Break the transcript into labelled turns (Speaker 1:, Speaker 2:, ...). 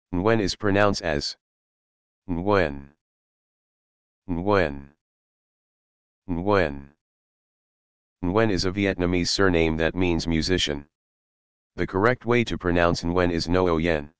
Speaker 1: Nguyen is pronounced as Nguyen, Nguyen, Nguyen. Nguyen is a Vietnamese surname that means musician. The correct way to pronounce Nguyen is noo-YEN.